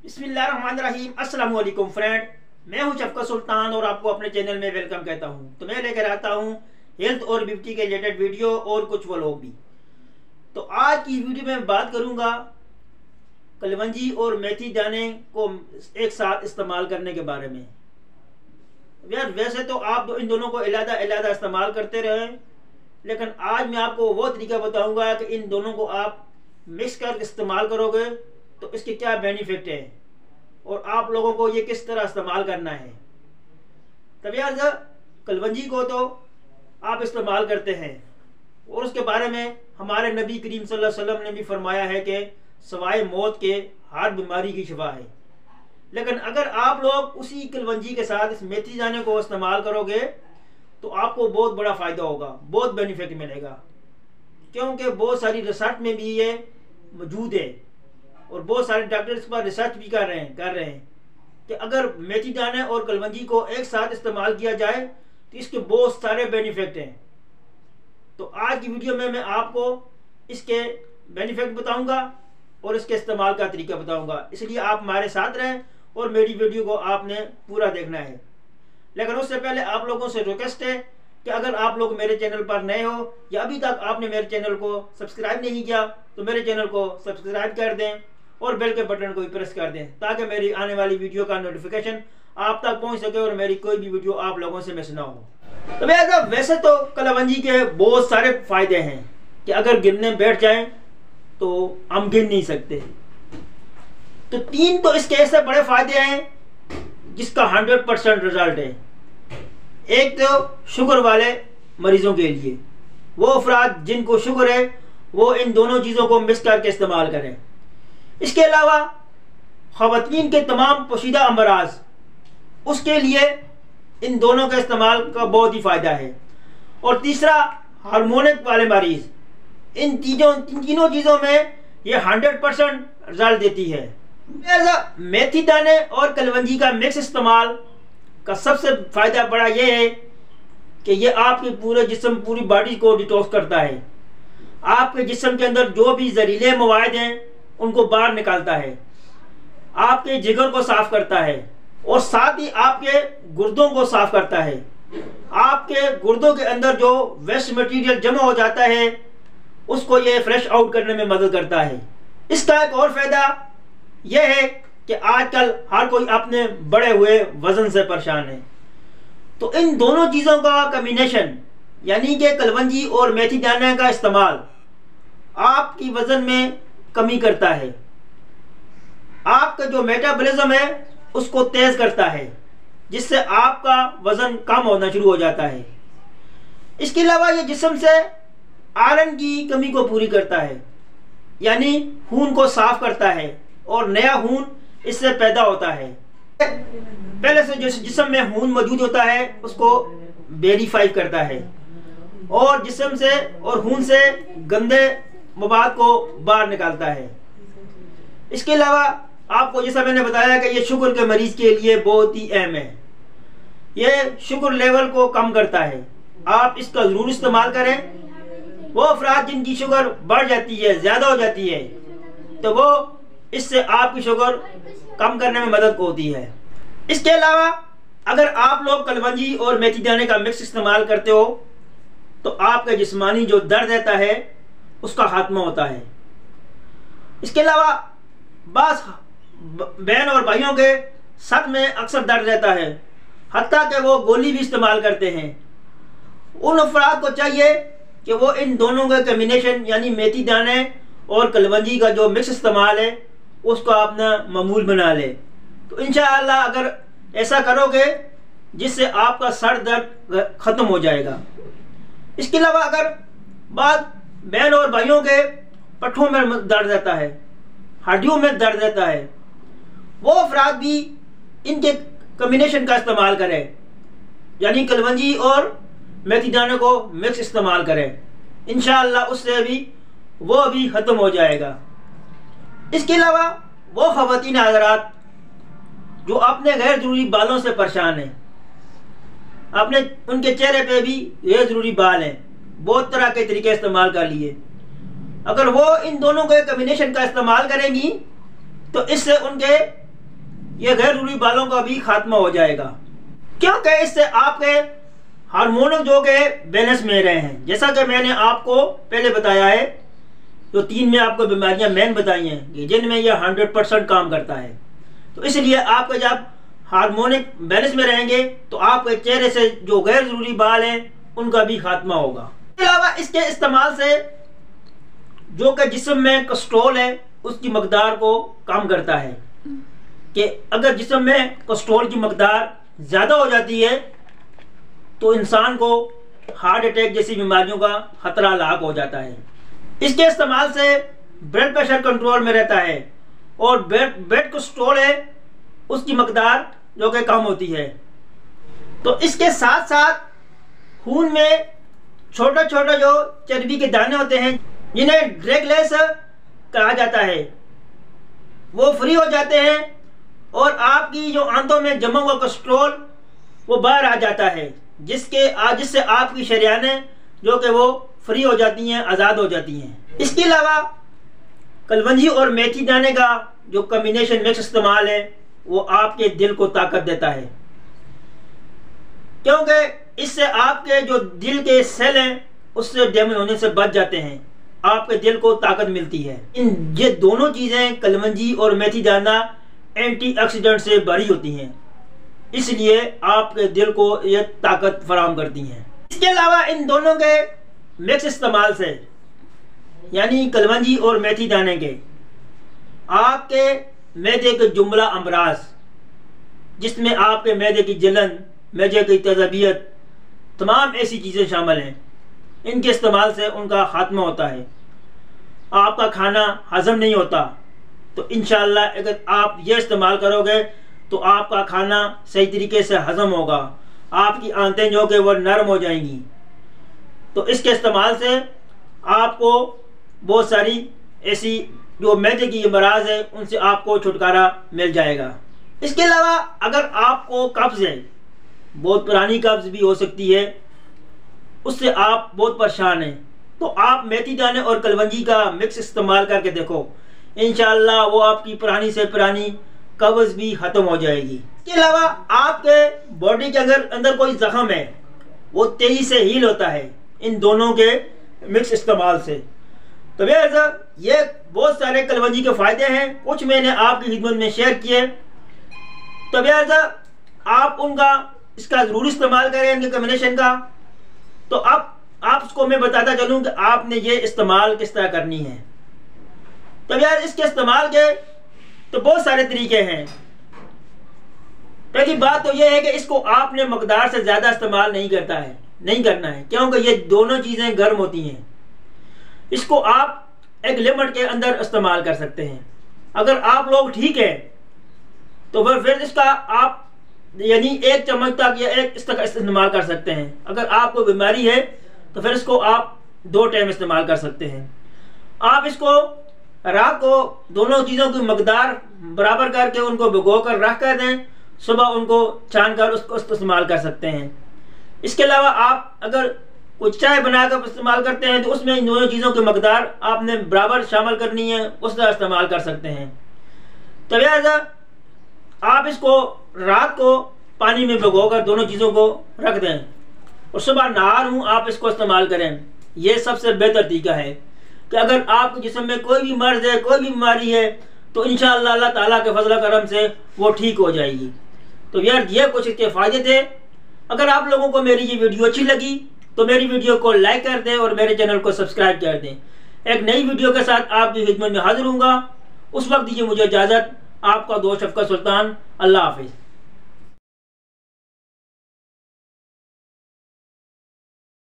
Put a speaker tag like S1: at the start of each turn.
S1: बिस्मिल्लाहिर्रहमानिर्रहीम। अस्सलाम वालेकुम फ्रेंड, मैं हूं शफकत सुल्तान और आपको अपने चैनल में वेलकम कहता हूं। तो मैं लेकर आता हूं हेल्थ और ब्यूटी के रिलेटेड वीडियो और कुछ व्लॉग भी। तो आज की वीडियो में बात करूंगा कलवंजी और मेथी दाने को एक साथ इस्तेमाल करने के बारे में। यार वैसे तो आप इन दोनों को अलग अलग इस्तेमाल करते रहे, लेकिन आज मैं आपको वो तरीका बताऊंगा कि इन दोनों को आप मिक्स कर इस्तेमाल करोगे तो इसके क्या बेनिफिट है और आप लोगों को ये किस तरह इस्तेमाल करना है। तब यार कलवंजी को तो आप इस्तेमाल करते हैं और उसके बारे में हमारे नबी करीम सल्लल्लाहु अलैहि वसल्लम ने भी फरमाया है कि सवाए मौत के हर बीमारी की शिफा है। लेकिन अगर आप लोग उसी कलवंजी के साथ इस मेथी दाने को इस्तेमाल करोगे तो आपको बहुत बड़ा फ़ायदा होगा, बहुत बेनिफिट मिलेगा, क्योंकि बहुत सारी रिसर्च में भी ये मौजूद है और बहुत सारे डॉक्टर इस पर रिसर्च भी कर रहे हैं कि अगर मेथी दाने और कलवंजी को एक साथ इस्तेमाल किया जाए तो इसके बहुत सारे बेनिफिट हैं। तो आज की वीडियो में मैं आपको इसके बेनिफिट बताऊंगा और इसके इस्तेमाल का तरीका बताऊंगा, इसलिए आप हमारे साथ रहें और मेरी वीडियो को आपने पूरा देखना है। लेकिन उससे पहले आप लोगों से रिक्वेस्ट है कि अगर आप लोग मेरे चैनल पर नए हो या अभी तक आपने मेरे चैनल को सब्सक्राइब नहीं किया तो मेरे चैनल को सब्सक्राइब कर दें और बेल के बटन को भी प्रेस कर दें ताकि मेरी आने वाली वीडियो का नोटिफिकेशन आप तक पहुंच सके और मेरी कोई भी वीडियो आप लोगों से मिस ना हो। तो वैसे तो कलवंजी के बहुत सारे फायदे हैं कि अगर गिनने बैठ जाएं तो हम गिन नहीं सकते। तो तीन तो इसके ऐसे बड़े फायदे हैं जिसका 100% रिजल्ट है। एक तो शुगर वाले मरीजों के लिए, वो अफराद जिनको शुगर है वो इन दोनों चीज़ों को मिक्स करके इस्तेमाल करें। इसके अलावा ख़वातीन के तमाम पोशीदा अमराज, उसके लिए इन दोनों के इस्तेमाल का बहुत ही फ़ायदा है। और तीसरा हार्मोनिक वाले मरीज, इन तीनों चीज़ों में ये 100% रिजल्ट देती है। मेथी दाने और कलवंजी का मिक्स इस्तेमाल का सबसे फ़ायदा बड़ा ये है कि ये आपके पूरे जिस्म, पूरी बॉडी को डिटॉक्स करता है। आपके जिस्म के अंदर जो भी जहरीले मवाद हैं उनको बाहर निकालता है, आपके जिगर को साफ करता है और साथ ही आपके गुर्दों को साफ करता है। आपके गुर्दों के अंदर जो वेस्ट मटेरियल जमा हो जाता है उसको ये फ्रेश आउट करने में मदद करता है। इसका एक और फायदा यह है कि आजकल हर कोई अपने बढ़े हुए वजन से परेशान है, तो इन दोनों चीज़ों का कॉम्बिनेशन यानी कि कलवंजी और मेथी दाने का इस्तेमाल आपकी वजन में कमी करता है, आपका जो मेटाबॉलिज्म है उसको तेज करता है, जिससे आपका वजन कम होना शुरू हो जाता है। इसके अलावा ये जिस्म से आयरन की कमी को पूरी करता है, यानी खून को साफ करता है और नया खून इससे पैदा होता है। पहले से जो जिस्म में खून मौजूद होता है उसको वेरीफाई करता है और जिस्म से और खून से गंदे मवाद को बाहर निकालता है। इसके अलावा आपको जैसा मैंने बताया कि ये शुगर के मरीज के लिए बहुत ही अहम है, ये शुगर लेवल को कम करता है। आप इसका ज़रूर इस्तेमाल करें। वो अफराद जिनकी शुगर बढ़ जाती है, ज़्यादा हो जाती है, तो वो इससे आपकी शुगर कम करने में मदद होती है। इसके अलावा अगर आप लोग कलवंजी और मेथी दाने का मिक्स इस्तेमाल करते हो तो आपका जिस्मानी जो दर्द रहता है उसका खात्मा होता है। इसके अलावा बस बहन और भाइयों के सर में अक्सर दर्द रहता है, हत्ता कि वो गोली भी इस्तेमाल करते हैं। उन अफराद को चाहिए कि वो इन दोनों का कॉम्बिनेशन यानी मेथी दाने और कलवंजी का जो मिक्स इस्तेमाल है उसको अपना मामूल बना ले। तो इंशाअल्लाह अगर ऐसा करोगे जिससे आपका सर दर्द ख़त्म हो जाएगा। इसके अलावा अगर बात बहन और भाइयों के पट्ठों में दर्द रहता है, हड्डियों में दर्द रहता है, वो अफराद भी इनके कॉम्बिनेशन का इस्तेमाल करें, यानी कलवंजी और मेथी दाने को मिक्स इस्तेमाल करें। इंशाअल्लाह उससे भी वो भी ख़त्म हो जाएगा। इसके अलावा वो ख़वातीन हज़रात जो अपने गैर ज़रूरी बालों से परेशान हैं, अपने उनके चेहरे पे भी गैर ज़रूरी बाल हैं, बहुत तरह के तरीके इस्तेमाल कर लिए, अगर वो इन दोनों के कॉम्बिनेशन का इस्तेमाल करेंगी तो इससे उनके ये गैर जरूरी बालों का भी खात्मा हो जाएगा, क्योंकि इससे आपके हार्मोन जो के बैलेंस में रहे हैं। जैसा कि मैंने आपको पहले बताया है, जो 3 में आपको बीमारियां मैन बताई हैं, जिनमें यह 100% काम करता है। तो इसलिए आपके जब हार्मोनिक बैलेंस में रहेंगे तो आपके चेहरे से जो गैर जरूरी बाल हैं उनका भी खात्मा होगा। इसके अलावा इसके इस्तेमाल से जो कि जिस्म में कोलेस्ट्रॉल है उसकी मकदार को कम करता है, कि अगर जिस्म में कोलेस्ट्रॉल की मकदार ज़्यादा हो जाती है तो इंसान को हार्ट अटैक जैसी बीमारियों का खतरा लाक हो जाता है। इसके इस्तेमाल से ब्लड प्रेशर कंट्रोल में रहता है और ब्लड कोलेस्ट्रॉल है उसकी मकदार जो कि कम होती है। तो इसके साथ साथ खून में छोटे छोटे जो चर्बी के दाने होते हैं, जिन्हें ड्रैगलेस कहा जाता है, वो फ्री हो जाते हैं और आपकी जो आंतों में जमा हुआ कोलेस्ट्रॉल वो बाहर आ जाता है, जिससे आपकी शरीयानें जो कि वो फ्री हो जाती हैं, आज़ाद हो जाती हैं। इसके अलावा कलवंजी और मेथी दाने का जो कॉम्बिनेशन मिक्स इस्तेमाल है वो आपके दिल को ताकत देता है, क्योंकि इससे आपके जो दिल के सेल हैं उससे डैमेज होने से बच जाते हैं, आपके दिल को ताकत मिलती है। ये दोनों चीज़ें कलवंजी और मेथी दाना एंटीऑक्सीडेंट से भरी होती हैं, इसलिए आपके दिल को ये ताकत फराहम करती हैं। इसके अलावा इन दोनों के मिक्स इस्तेमाल से, यानी कलवंजी और मेथी दाने के, आपके मैदे के जुमला अमराज, जिसमें आपके मैदे की जलन, मैदे की तेजाबियत, तमाम ऐसी चीज़ें शामिल हैं, इनके इस्तेमाल से उनका खात्मा होता है। आपका खाना हजम नहीं होता तो इंशाअल्लाह अगर आप ये इस्तेमाल करोगे तो आपका खाना सही तरीके से हजम होगा, आपकी आंतें जो कि वो नरम हो जाएंगी। तो इसके इस्तेमाल से आपको बहुत सारी ऐसी जो मैदे की अमराज है उनसे आपको छुटकारा मिल जाएगा। इसके अलावा अगर आपको कब्ज़ है, बहुत पुरानी कब्ज़ भी हो सकती है, उससे आप बहुत परेशान हैं, तो आप मेथी दाने और कलवंजी का मिक्स इस्तेमाल करके देखो, इंशाअल्लाह वो आपकी पुरानी से पुरानी कब्ज़ भी ख़त्म हो जाएगी। इसके अलावा आपके बॉडी के अंदर कोई ज़ख्म है वो तेज़ी से हील होता है इन दोनों के मिक्स इस्तेमाल से। तो भैया ये बहुत सारे कलवंजी के फ़ायदे हैं, कुछ मैंने आपकी खिदमत में शेयर किए। तो भैया आप इसका ज़रूर इस्तेमाल करें, इनके कॉम्बिनेशन का। तो अब आपको मैं बताता चलूँ कि आपने ये इस्तेमाल किस तरह करनी है। तो यार इसके इस्तेमाल के तो बहुत सारे तरीके हैं। पहली बात तो यह है कि इसको आपने मकदार से ज़्यादा इस्तेमाल नहीं करना है, क्योंकि ये दोनों चीज़ें गर्म होती हैं। इसको आप एक लिमिट के अंदर इस्तेमाल कर सकते हैं। अगर आप लोग ठीक है तो फिर इसका आप यानी 1 चम्मच तक या 1 तक इस्तेमाल कर सकते हैं। अगर आपको बीमारी है तो फिर इसको आप 2 टाइम इस्तेमाल कर सकते हैं। आप इसको रात को दोनों चीज़ों की मकदार बराबर करके उनको भिगो कर रख कर दें, सुबह उनको छान कर उसको इस्तेमाल कर सकते हैं। इसके अलावा आप अगर कुछ चाय बनाकर इस्तेमाल करते हैं तो उसमें इन दोनों चीज़ों की मकदार आपने बराबर शामिल करनी है, उस तरह इस्तेमाल कर सकते हैं। तो लिहाजा आप इसको रात को पानी में भिगोकर दोनों चीज़ों को रख दें और सुबह नहार हूँ आप इसको इस्तेमाल करें। ये सबसे बेहतर तरीका है कि अगर आपके जिस्म में कोई भी मर्ज है, कोई भी बीमारी है, तो इंशाअल्लाह अल्लाह ताला के फजल करम से वो ठीक हो जाएगी। तो यार ये कुछ इसके फ़ायदे थे। अगर आप लोगों को मेरी ये वीडियो अच्छी लगी तो मेरी वीडियो को लाइक कर दें और मेरे चैनल को सब्सक्राइब कर दें। एक नई वीडियो के साथ आपकी खिदमत में हाजिर हूँगा। उस वक्त दीजिए मुझे इजाज़त। आपका दोस्त शफकत सुल्तान। अल्लाह हाफिज़।